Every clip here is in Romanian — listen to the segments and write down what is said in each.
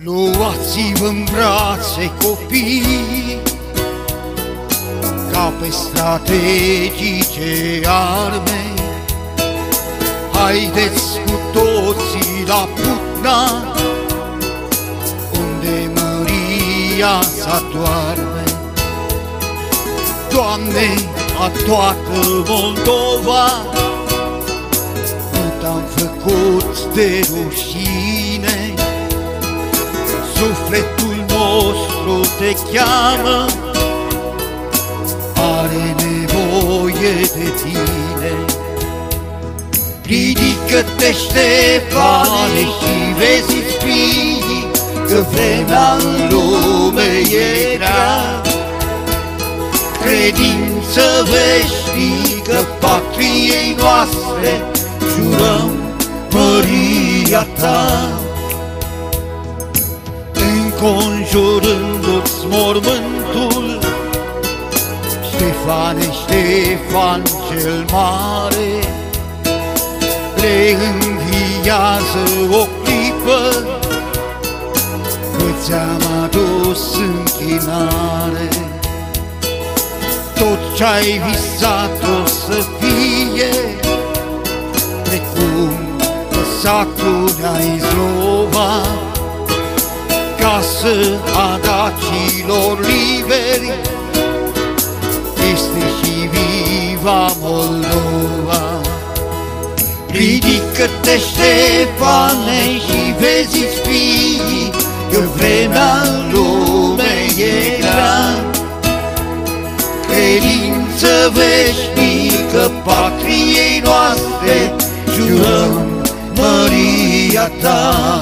Luați-vă în brațe, copii, ca pe strategice arme. Haideți cu toții la Putna, unde Măria s-adoarme. Doamne, a toată Moldova, nu te-am făcut de rușine. Sufletul nostru te cheamă, are nevoie de tine. Ridică-te, Ștefane, și vezi-ți fiii că vremea în lume e grea. Credință veșnică patriei noastre, jurăm măria ta. Înconjurându-ți mormântul, Ștefane, Ștefan cel mare, reînviază o clipă că ți-am adus închinare. Tot ce-ai visat o să fie, precum satul ai Zlova, casă a dacilor liberi, este și viva Moldova. Ridică-te, Ștefane, și vezi-ți fiii că vremea în lume e grea. Credință veșnică patriei noastre, jurăm măria ta.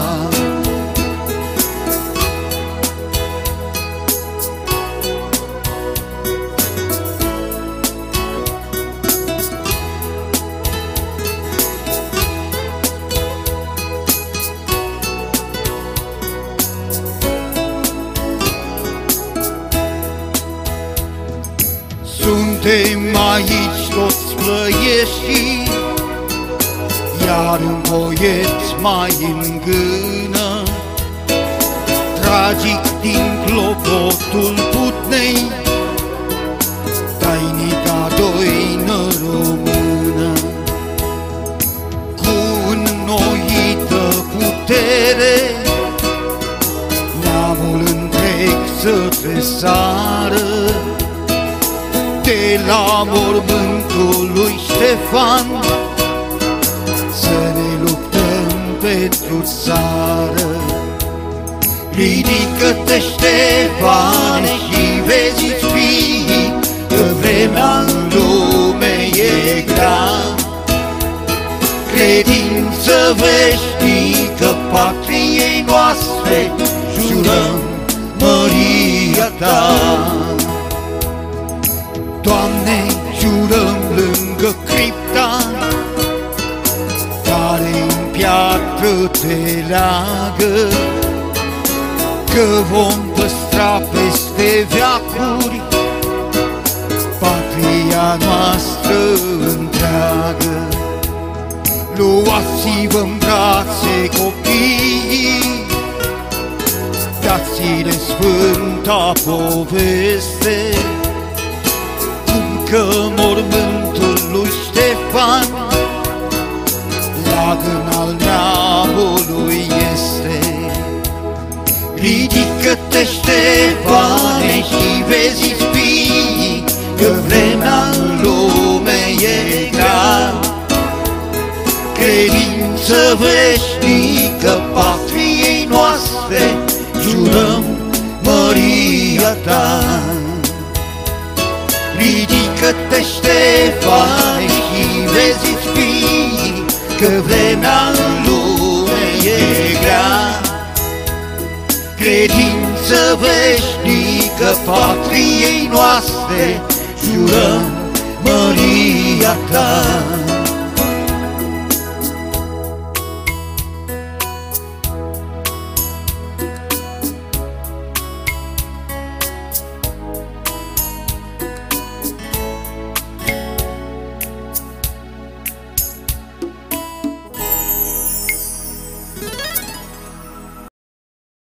Suntem aici toți plăieștii, iar un boiet mai îngână. Tragic din clopotul Putnei, tainica doină română. Cu înnoită putere, neamul întreg să tresară. De la mormântul lui Ștefan, să ne luptăm pentru țară. Ridică-te, Ștefane, și vezi-ți fiii că vremea în lume e grea. Credință veșnică patriei noastre, jurăm măria ta. Doamne, jurăm lângă cripta care în piatră te leagă, că vom păstra peste veacuri patria noastră întreagă. Luați-vă în brațe, copii, dați-le sfânta poveste, că mormântul lui Ștefan leagăn al neamului este. Ridică-te, Ștefane, și vezi-ți fiii că vremea în lume e grea. Credință veșnică patriei noastre, jurăm măria ta. Ridică-te, Ștefane, și vezi-ți fiii că vremea în lume e grea. Credință veșnică patriei noastre, jurăm măria ta.